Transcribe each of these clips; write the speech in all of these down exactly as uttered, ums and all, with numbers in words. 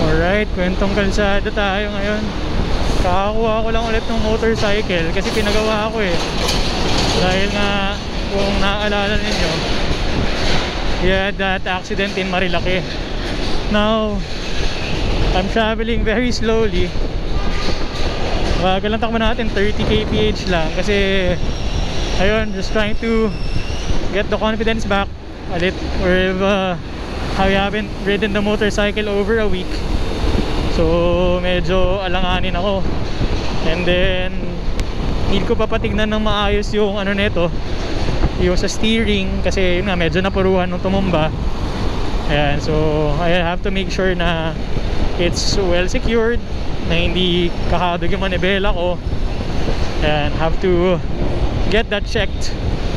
Alright, kwentong kalsada tayo ngayon. Kakakuha ko lang ulit ng motorcycle kasi pinagawa ko eh. Dahil nga, kung naaalala ninyo, we had that accident in Marilaki. Now, I'm traveling very slowly. Bagal lang takbo natin, thirty kilometers per hour lang. Kasi, ayun, just trying to get the confidence back a little. Or uh, I haven't ridden the motorcycle over a week. So, medyo alanganin ako. And then, need ko pa patignan ng maayos yung ano nito, yung sa steering. Kasi, yun nga, medyo napuruhan nung tumumba. Ayan, so, I have to make sure na it's well secured, na hindi kakadog yung manibela ko. And have to get that checked.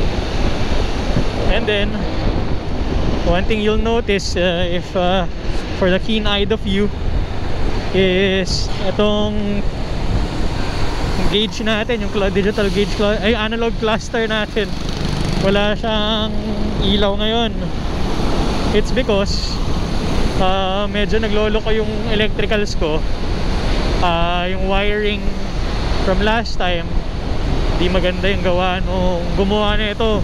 And then, one thing you'll notice uh, if uh, for the keen-eyed of you is itong gauge natin, yung digital gauge, ay analog cluster natin, wala siyang ilaw ngayon. It's because uh, medyo naglolo ko yung electricals ko. Uh, yung wiring from last time, di maganda yung gawa nung gumawa na ito.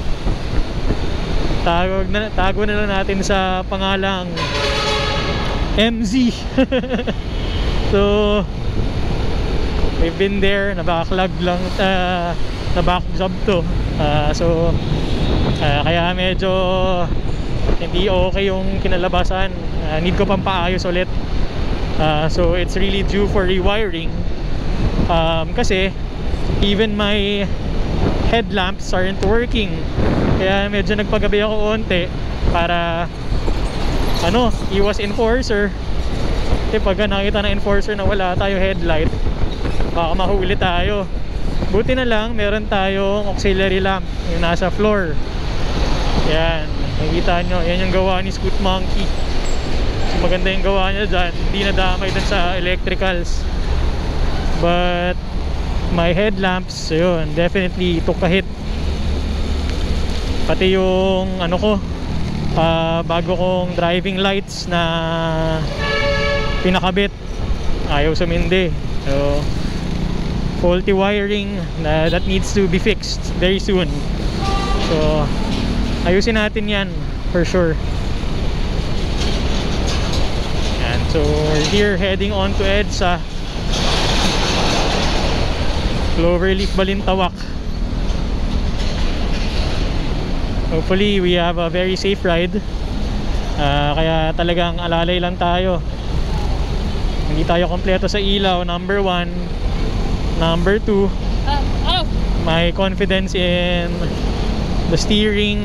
Tago na, tago na lang natin sa pangalang M Z. So, we've been there, nabacklog lang, uh, nabackjob to. Uh, so, uh, kaya medyo hindi okay yung kinalabasan. Uh, need ko pang paayos ulit. Uh, so, it's really due for rewiring. Um, kasi, even my headlamps aren't working. Kaya medyo nagpagabi ako onte para ano, iwas enforcer. Kasi pag nakita na enforcer na wala tayo headlight, baka mahuli tayo. Buti na lang meron tayong auxiliary lamp yung nasa floor. Yan, nakikita nyo, yan yung gawa ni Scoot Monkey. So, maganda yung gawa niya dyan, hindi nadamay dun sa electricals. But my headlamps, yun, definitely took a hit. Pati yung ano ko, uh, bago kong driving lights na pinakabit, ayaw sumindi. So, faulty wiring na that needs to be fixed very soon. So, ayusin natin yan for sure. And so, we're here heading on to EDSA, Cloverleaf Balintawak. Hopefully we have a very safe ride. uh, Kaya talagang alalay lang tayo. Hindi tayo kompleto sa ilaw, number one. Number two, my confidence in the steering,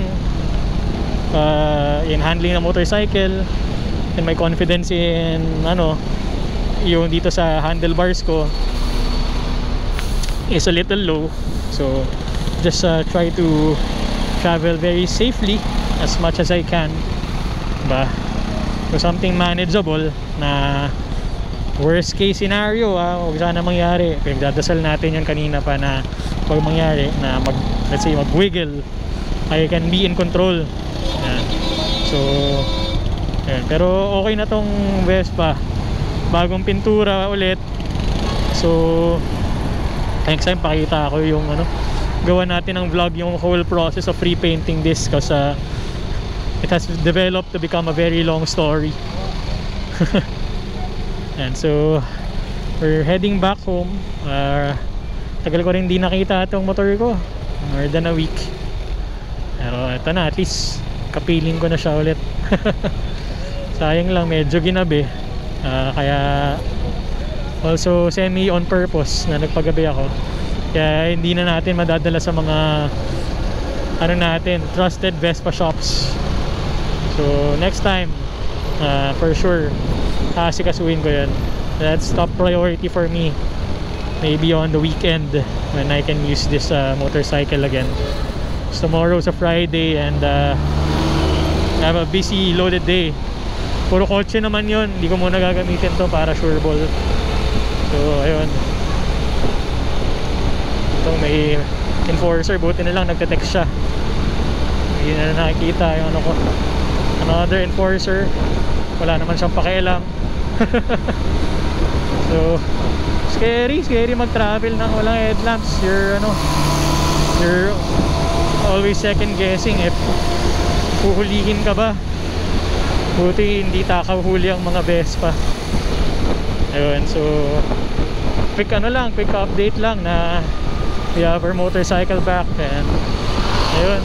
uh, in handling a motorcycle, and my confidence in ano, yung dito sa handlebars ko is a little low. So just uh, try to travel very safely as much as I can ba, so something manageable. Na worst case scenario, ah, huwag sana mangyari. Pinagdadasal natin yan kanina pa na huwag mangyari na mag, let's say mag wiggle, I can be in control. Yan. So yan. Pero okay na tong Vespa, bagong pintura ulit. So next time pakita ako yung ano, gawa natin ng vlog, yung whole process of repainting this, because uh, it has developed to become a very long story. And so we're heading back home. uh, Tagal ko rin di nakita itong motor ko, more than a week. Pero ito na, at least kapiling ko na siya ulit. Sayang lang, medyo ginabi. uh, Kaya also semi on purpose na nagpagabi ako. Kaya hindi na natin madadala sa mga ano natin, trusted Vespa shops. So next time, uh, for sure, asikasuhin ko yun. That's top priority for me. Maybe on the weekend when I can use this uh, motorcycle again. So tomorrow's a Friday and uh, I have a busy loaded day. Puro kotse naman yun, hindi ko muna gagamitin to para sure ball. So ayun, itong may enforcer, buti na lang nagte-text siya, hindi na nakikita yung ano ko, another enforcer, wala naman siyang pakialam. So scary, scary mag-travel nang walang headlamps. You're ano, you're always second guessing if huhulihin ka ba. Buti hindi takahuli ang mga Vespa. Ayun, so quick ano lang, quick update lang na we have our motorcycle back. And ayun,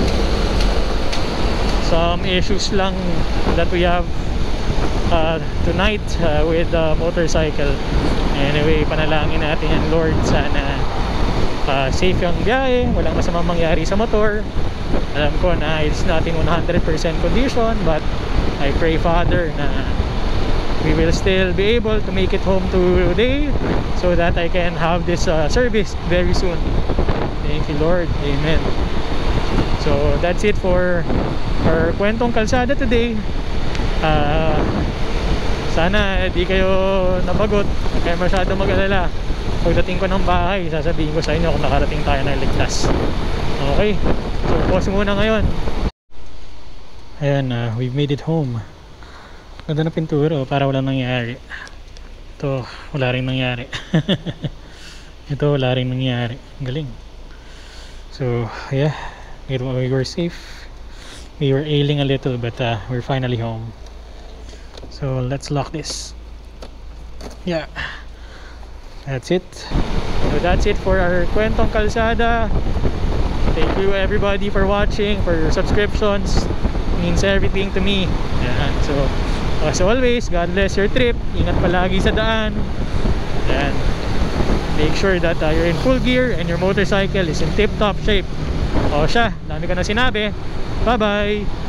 some issues lang that we have uh, tonight uh, with the motorcycle. Anyway, panalangin natin yan, Lord, sana uh, safe yung biyahe, walang masamang mangyari sa motor. Alam ko na it's not in one hundred percent condition, but I pray, Father, na we will still be able to make it home today so that I can have this uh, service very soon. Thank you, Lord. Amen. So that's it for our kwentong kalsada today. uh, Sana di kayo napagod, huwag kayo masyado mag-alala. Pagdating ko ng bahay, sasabihin ko sa inyo kung nakarating tayo ng ligtas. Okay, so pause muna ngayon. Ayan, uh, we've made it home. Ganda na pintura, para walang nangyari. Ito, wala rin nangyari. Ito, wala rin nangyari. Galing. So yeah, we were safe. We were ailing a little, but uh, we're finally home. So let's lock this. Yeah, that's it. So that's it for our kwentong kalsada. Thank you everybody for watching, for your subscriptions. It means everything to me. Yan. So as always, God bless your trip. Ingat palagi sa daan. Yan. Make sure that uh, you're in full gear and your motorcycle is in tip-top shape. O siya, dami ka na sinabi. Bye bye.